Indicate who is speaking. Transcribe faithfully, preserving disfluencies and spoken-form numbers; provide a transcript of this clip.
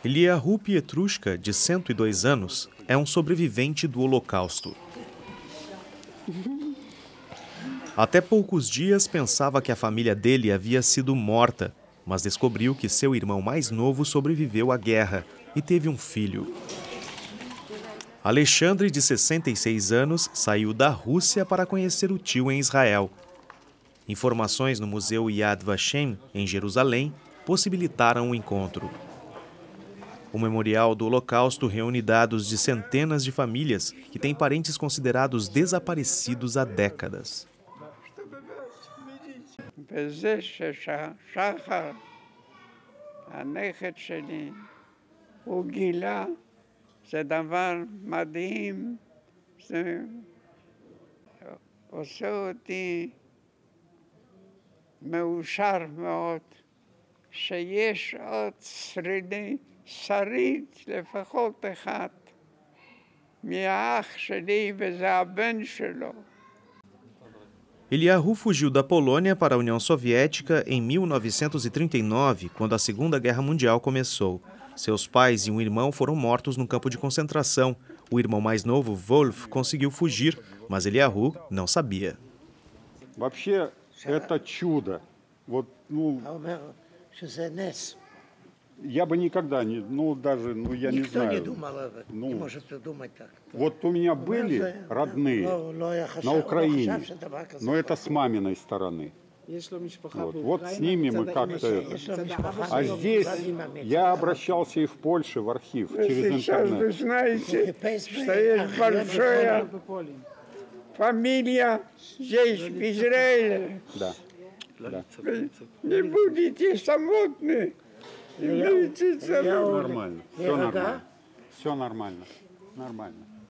Speaker 1: Eliyahu Pietrushka, de cento e dois anos, é um sobrevivente do Holocausto. Até poucos dias pensava que a família dele havia sido morta, mas descobriu que seu irmão mais novo sobreviveu à guerra e teve um filho. Alexandre, de sessenta e seis anos, saiu da Rússia para conhecer o tio em Israel. Informações no Museu Yad Vashem, em Jerusalém, possibilitaram o encontro. O Memorial do Holocausto reúne dados de centenas de famílias que têm parentes considerados desaparecidos há décadas.
Speaker 2: זה דבר מדהים, זה עושה אותי מאושר מאוד, שיש עוד שרידי, שריד לפחות אחד, מהאח שלי וזה הבן שלו.
Speaker 1: Eliyahu fugiu da Polônia para a União Soviética em mil novecentos e trinta e nove, quando a Segunda Guerra Mundial começou. Seus pais e um irmão foram mortos num campo de concentração. O irmão mais novo, Wolf, conseguiu fugir, mas Eliyahu não sabia.
Speaker 3: Вообще, это чудо. Вот, ну, я бы никогда не, ну, даже, ну, я не знаю.
Speaker 4: Никто не думал об этом, не может думать так.
Speaker 3: Вот у меня были родные на Украине, но это с маминой стороны. Вот, вот с ними мы как-то... А здесь я обращался и в Польше, в архив, через
Speaker 2: Сейчас вы
Speaker 3: интернет.
Speaker 2: знаете, что есть большая фамилия здесь, в Израиле.
Speaker 3: Да, да.
Speaker 2: Вы не будете самотны. Не будете самотны.
Speaker 3: Нормально, все нормально. Все нормально, нормально.